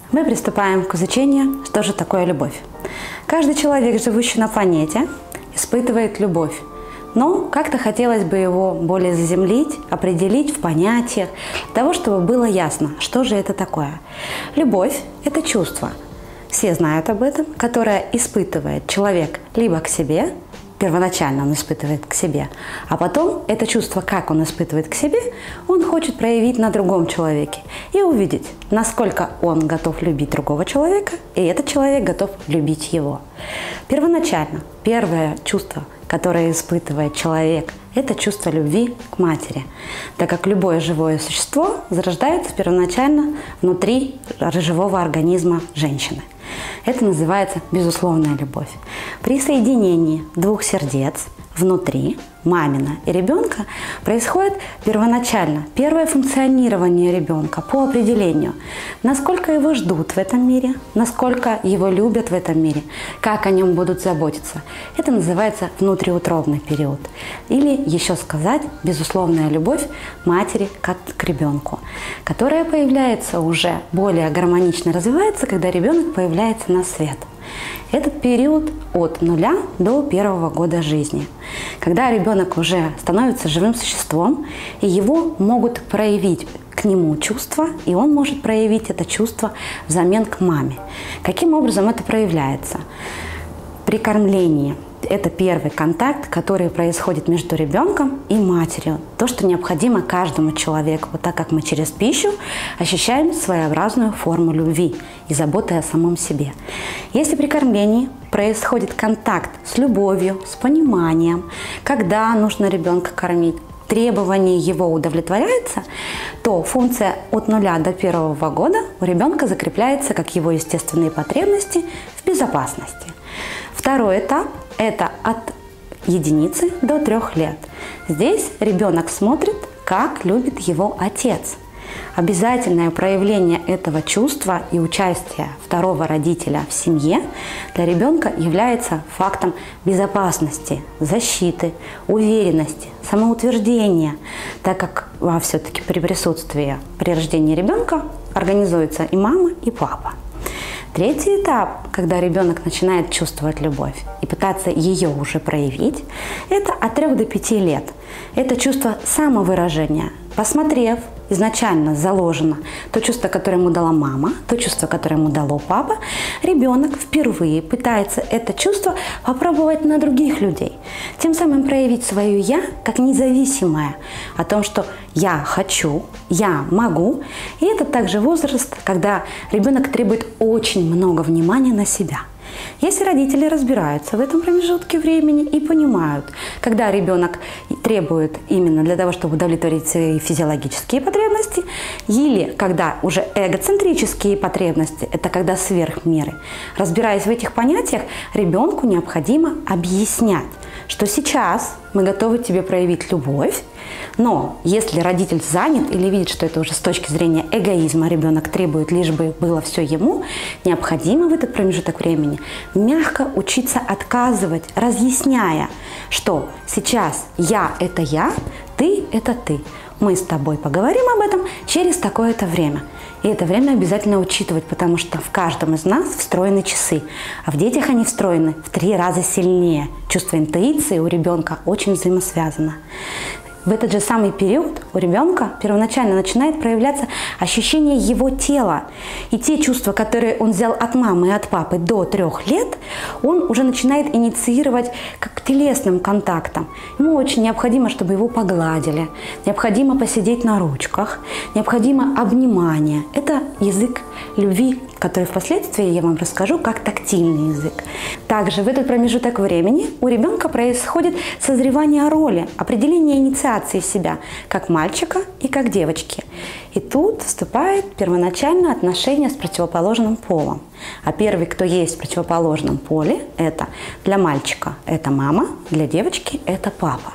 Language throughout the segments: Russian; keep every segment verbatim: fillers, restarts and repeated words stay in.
Мы приступаем к изучению, что же такое любовь. Каждый человек, живущий на планете, испытывает любовь. Но как-то хотелось бы его более заземлить, определить в понятиях, для того, чтобы было ясно, что же это такое. Любовь – это чувство, все знают об этом, которое испытывает человек либо к себе, первоначально он испытывает к себе, а потом это чувство, как он испытывает к себе, он хочет проявить на другом человеке и увидеть, насколько он готов любить другого человека, и этот человек готов любить его. Первоначально первое чувство, которое испытывает человек, это чувство любви к матери, так как любое живое существо зарождается первоначально внутри живого организма женщины. Это называется безусловная любовь. При соединении двух сердец внутри, мамина и ребенка, происходит первоначально первое функционирование ребенка по определению, насколько его ждут в этом мире, насколько его любят в этом мире, как о нем будут заботиться. Это называется внутриутробный период. Или еще сказать, безусловная любовь матери к ребенку, которая появляется уже более гармонично развивается, когда ребенок появляется на свет. Этот период от нуля до первого года жизни, когда ребенок уже становится живым существом, и его могут проявить к нему чувства, и он может проявить это чувство взамен к маме. Каким образом это проявляется? При кормлении. Это первый контакт, который происходит между ребенком и матерью. То, что необходимо каждому человеку, вот так как мы через пищу ощущаем своеобразную форму любви и заботы о самом себе. Если при кормлении происходит контакт с любовью, с пониманием, когда нужно ребенка кормить, требование его удовлетворяется, то функция от нуля до первого года у ребенка закрепляется как его естественные потребности в безопасности. Второй этап – это от единицы до трех лет. Здесь ребенок смотрит, как любит его отец. Обязательное проявление этого чувства и участия второго родителя в семье для ребенка является фактом безопасности, защиты, уверенности, самоутверждения, так как все-таки при присутствии при рождении ребенка организуются и мама, и папа. Третий этап, когда ребенок начинает чувствовать любовь и пытаться ее уже проявить, это от трёх до пяти лет. Это чувство самовыражения. Посмотрев, изначально заложено то чувство, которое ему дала мама, то чувство, которое ему дало папа, ребенок впервые пытается это чувство попробовать на других людей. Тем самым проявить свое «я» как независимое, о том, что «я хочу», «я могу». И это также возраст, когда ребенок требует очень много внимания на себя. Если родители разбираются в этом промежутке времени и понимают, когда ребенок требует именно для того, чтобы удовлетворить свои физиологические потребности, или когда уже эгоцентрические потребности, это когда сверх меры, разбираясь в этих понятиях, ребенку необходимо объяснять, что сейчас мы готовы тебе проявить любовь, но если родитель занят или видит, что это уже с точки зрения эгоизма ребенок требует, лишь бы было все ему, необходимо в этот промежуток времени мягко учиться отказывать, разъясняя, что сейчас я – это я, ты – это ты. Мы с тобой поговорим об этом через такое-то время. И это время обязательно учитывать, потому что в каждом из нас встроены часы, а в детях они встроены в три раза сильнее. Чувство интуиции у ребенка очень взаимосвязано. В этот же самый период у ребенка первоначально начинает проявляться ощущение его тела. И те чувства, которые он взял от мамы и от папы до трех лет, он уже начинает инициировать как телесным контактом. Ему очень необходимо, чтобы его погладили, необходимо посидеть на ручках, необходимо обнимание. Это язык любви, который впоследствии я вам расскажу как тактильный язык. Также в этот промежуток времени у ребенка происходит созревание роли, определение инициации себя, как мальчика и как девочки. И тут вступает первоначальное отношение с противоположным полом. А первый, кто есть в противоположном поле, это для мальчика – это мама, для девочки – это папа.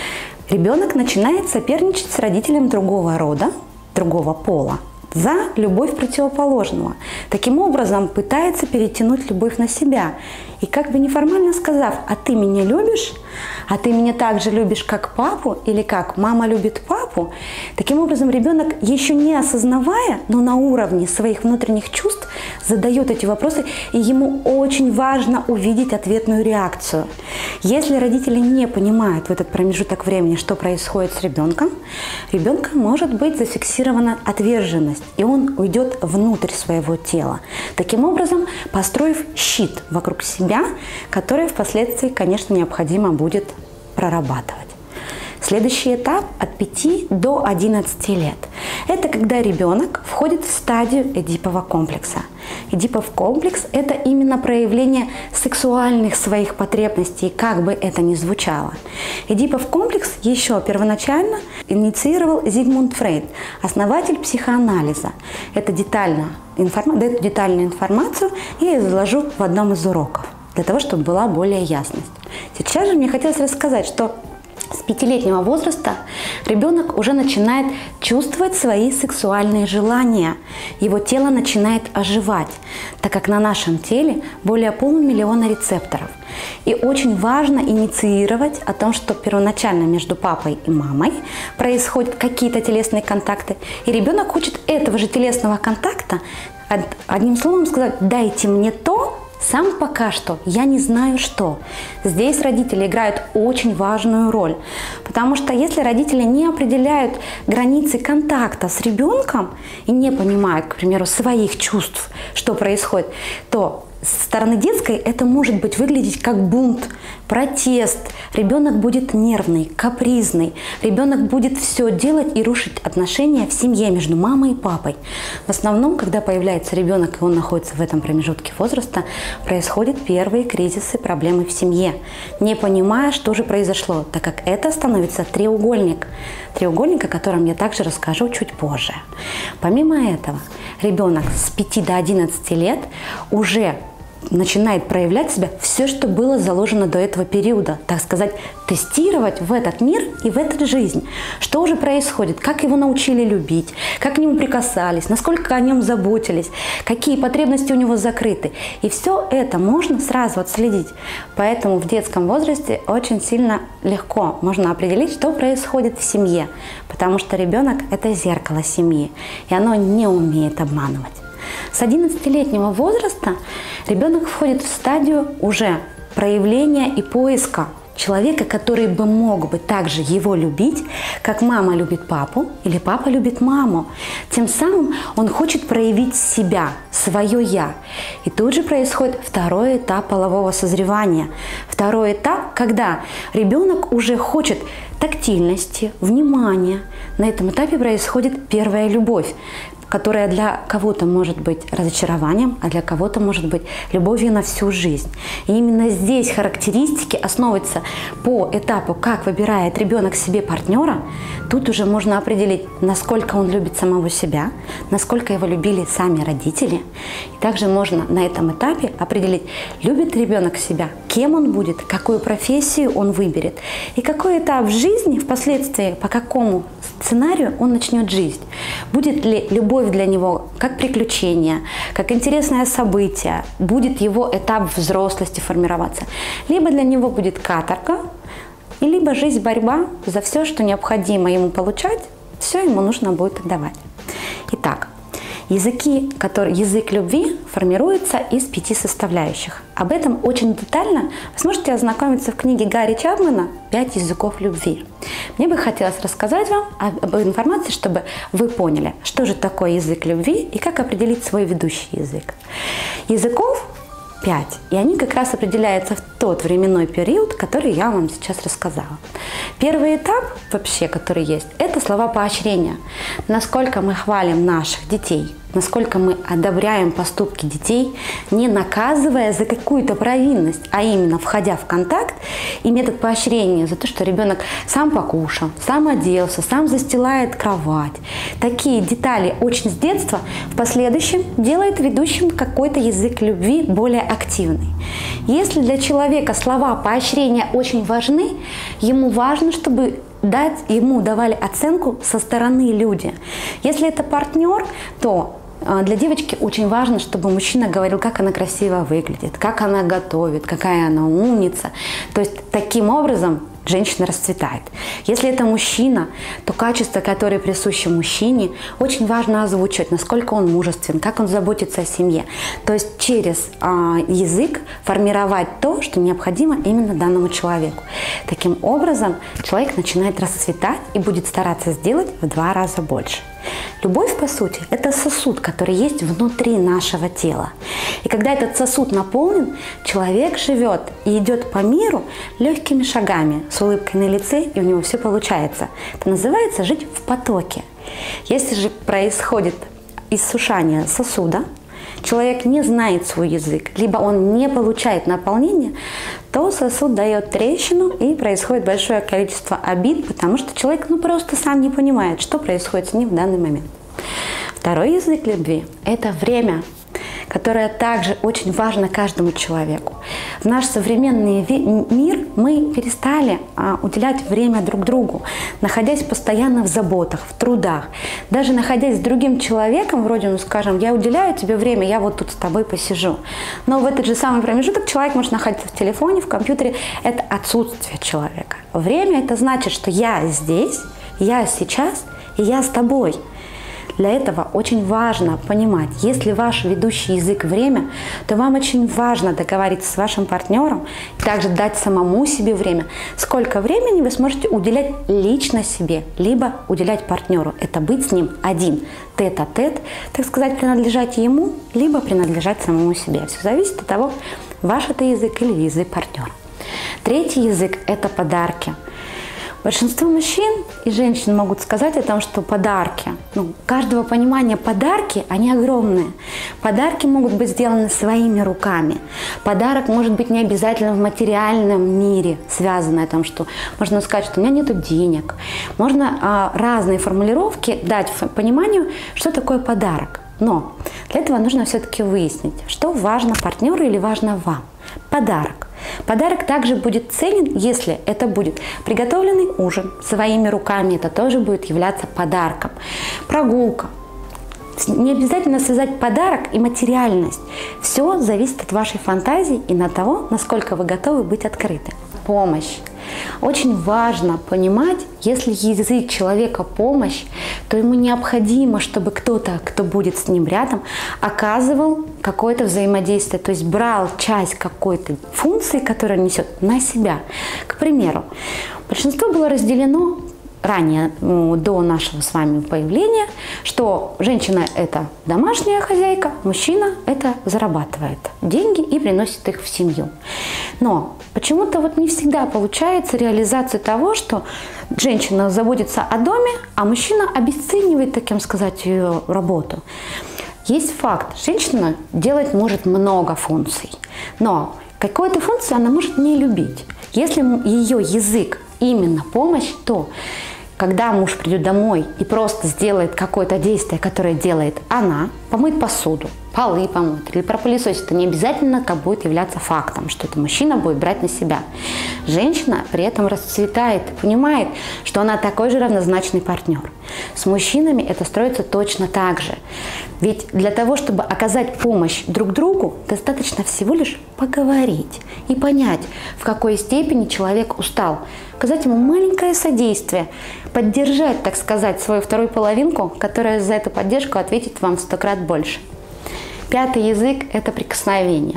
Ребенок начинает соперничать с родителем другого рода, другого пола, за любовь противоположного. Таким образом, пытается перетянуть любовь на себя. И как бы неформально сказав, а ты меня любишь, а ты меня так же любишь, как папу, или как мама любит папу, таким образом ребенок, еще не осознавая, но на уровне своих внутренних чувств, задает эти вопросы, и ему очень важно увидеть ответную реакцию. Если родители не понимают в этот промежуток времени, что происходит с ребенком, ребенка может быть зафиксирована отверженность, и он уйдет внутрь своего тела, таким образом построив щит вокруг себя, который впоследствии, конечно, необходимо будет прорабатывать. Следующий этап от пяти до одиннадцати лет. Это когда ребенок входит в стадию эдипового комплекса. Эдипов комплекс – это именно проявление сексуальных своих потребностей, как бы это ни звучало. Эдипов комплекс еще первоначально инициировал Зигмунд Фрейд, основатель психоанализа. Это детально, информа... Эту детальную информацию я изложу в одном из уроков, для того, чтобы была более ясность. Сейчас же мне хотелось рассказать, что с пятилетнего возраста ребенок уже начинает чувствовать свои сексуальные желания. Его тело начинает оживать, так как на нашем теле более полумиллиона рецепторов. И очень важно инициировать о том, что первоначально между папой и мамой происходят какие-то телесные контакты. И ребенок хочет этого же телесного контакта, одним словом сказать: «Дайте мне то». Сам пока что я не знаю что. Здесь родители играют очень важную роль, потому что если родители не определяют границы контакта с ребенком и не понимают, к примеру, своих чувств, что происходит, то со стороны детской это может быть выглядеть как бунт, протест. Ребенок будет нервный, капризный. Ребенок будет все делать и рушить отношения в семье между мамой и папой. В основном, когда появляется ребенок и он находится в этом промежутке возраста, происходят первые кризисы, проблемы в семье, не понимая, что же произошло, так как это становится треугольник. Треугольник, о котором я также расскажу чуть позже. Помимо этого, ребенок с пяти до одиннадцати лет уже начинает проявлять себя все, что было заложено до этого периода, так сказать, тестировать в этот мир и в эту жизнь. Что уже происходит, как его научили любить, как к нему прикасались, насколько о нем заботились, какие потребности у него закрыты. И все это можно сразу отследить. Поэтому в детском возрасте очень сильно легко можно определить, что происходит в семье, потому что ребенок – это зеркало семьи, и оно не умеет обманывать. С одиннадцатилетнего возраста ребенок входит в стадию уже проявления и поиска человека, который бы мог бы также его любить, как мама любит папу или папа любит маму. Тем самым он хочет проявить себя, свое «я». И тут же происходит второй этап полового созревания. Второй этап, когда ребенок уже хочет тактильности, внимания. На этом этапе происходит первая любовь, которая для кого-то может быть разочарованием, а для кого-то может быть любовью на всю жизнь. И именно здесь характеристики основываются по этапу, как выбирает ребенок себе партнера. Тут уже можно определить, насколько он любит самого себя, насколько его любили сами родители. И также можно на этом этапе определить, любит ребенок себя, кем он будет, какую профессию он выберет, и какой этап в жизни впоследствии, по какому сценарию он начнет жизнь. Будет ли любовь для него как приключение, как интересное событие, будет его этап взрослости формироваться. Либо для него будет каторга, и либо жизнь, борьба за все, что необходимо ему получать, все ему нужно будет отдавать. Итак, языки, которые, язык любви формируется из пяти составляющих. Об этом очень детально вы сможете ознакомиться в книге Гарри Чапмана «Пять языков любви». Мне бы хотелось рассказать вам об информации, чтобы вы поняли, что же такое язык любви и как определить свой ведущий язык. Языков пять, и они как раз определяются в тот временной период, который я вам сейчас рассказала. Первый этап вообще, который есть, это слова поощрения. Насколько мы хвалим наших детей, насколько мы одобряем поступки детей, не наказывая за какую-то провинность, а именно входя в контакт, и метод поощрения за то, что ребенок сам покушал, сам оделся, сам застилает кровать. Такие детали очень с детства в последующем делает ведущим какой-то язык любви более активный. Если для человека слова поощрения очень важны, ему важно, чтобы дать, ему давали оценку со стороны люди. Если это партнер, то для девочки очень важно, чтобы мужчина говорил, как она красиво выглядит, как она готовит, какая она умница. То есть таким образом женщина расцветает. Если это мужчина, то качества, которые присущи мужчине, очень важно озвучивать, насколько он мужествен, как он заботится о семье. То есть через а, язык формировать то, что необходимо именно данному человеку. Таким образом, человек начинает расцветать и будет стараться сделать в два раза больше. Любовь, по сути, это сосуд, который есть внутри нашего тела. И когда этот сосуд наполнен, человек живет и идет по миру легкими шагами, с улыбкой на лице, и у него все получается. Это называется жить в потоке. Если же происходит иссушание сосуда, человек не знает свой язык, либо он не получает наполнение, то сосуд дает трещину и происходит большое количество обид, потому что человек ну, просто сам не понимает, что происходит с ним в данный момент. Второй язык любви – это время, которое также очень важно каждому человеку. В наш современный мир мы перестали а, уделять время друг другу, находясь постоянно в заботах, в трудах. Даже находясь с другим человеком, вроде, ну скажем, я уделяю тебе время, я вот тут с тобой посижу. Но в этот же самый промежуток человек может находиться в телефоне, в компьютере. Это отсутствие человека. Время – это значит, что я здесь, я сейчас и я с тобой. Для этого очень важно понимать, если ваш ведущий язык время, то вам очень важно договориться с вашим партнером, также дать самому себе время, сколько времени вы сможете уделять лично себе, либо уделять партнеру. Это быть с ним один, тет-а-тет, так сказать, принадлежать ему, либо принадлежать самому себе. Все зависит от того, ваш это язык или язык партнера. Третий язык – это подарки. Большинство мужчин и женщин могут сказать о том, что подарки, ну, каждого понимания подарки, они огромные. Подарки могут быть сделаны своими руками. Подарок может быть не обязательно в материальном мире связанный о том, что можно сказать, что у меня нет денег. Можно а, разные формулировки дать пониманию, что такое подарок. Но для этого нужно все-таки выяснить, что важно партнеру или важно вам. Подарок. Подарок также будет ценен, если это будет приготовленный ужин своими руками, это тоже будет являться подарком. Прогулка. Не обязательно связать подарок и материальность. Все зависит от вашей фантазии и от того, насколько вы готовы быть открыты. Помощь. Очень важно понимать, если язык человека помощь, то ему необходимо, чтобы кто-то, кто будет с ним рядом, оказывал какое-то взаимодействие, то есть брал часть какой-то функции, которую он несет, на себя. К примеру, большинство было разделено ранее, до нашего с вами появления, что женщина – это домашняя хозяйка, мужчина – это зарабатывает деньги и приносит их в семью. Но почему-то вот не всегда получается реализация того, что женщина заботится о доме, а мужчина обесценивает, таким сказать, ее работу. Есть факт, женщина делать может много функций, но какую-то функцию она может не любить. Если ее язык именно помощь, то когда муж придет домой и просто сделает какое-то действие, которое делает она, помыть посуду, полы помыть или пропылесосить, это не обязательно как будет являться фактом, что это мужчина будет брать на себя. Женщина при этом расцветает, понимает, что она такой же равнозначный партнер. С мужчинами это строится точно так же. Ведь для того, чтобы оказать помощь друг другу, достаточно всего лишь поговорить и понять, в какой степени человек устал. Оказать ему маленькое содействие, поддержать, так сказать, свою вторую половинку, которая за эту поддержку ответит вам в сто крат больше. Пятый язык – это прикосновение.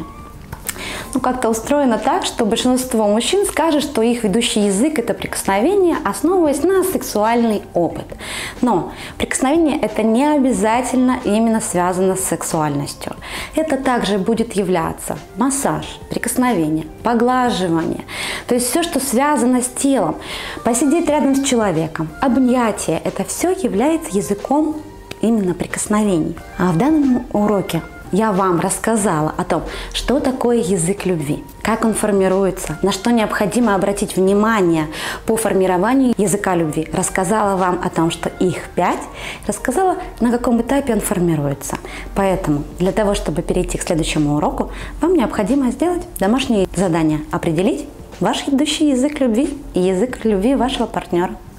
Ну, как-то устроено так, что большинство мужчин скажет, что их ведущий язык – это прикосновение, основываясь на сексуальный опыт. Но прикосновение – это не обязательно именно связано с сексуальностью. Это также будет являться массаж, прикосновение, поглаживание. То есть все, что связано с телом. Посидеть рядом с человеком, объятия – это все является языком именно прикосновений. А в данном уроке я вам рассказала о том, что такое язык любви, как он формируется, на что необходимо обратить внимание по формированию языка любви. Рассказала вам о том, что их пять, рассказала, на каком этапе он формируется. Поэтому для того, чтобы перейти к следующему уроку, вам необходимо сделать домашнее задание, определить ваш идущий язык любви и язык любви вашего партнера.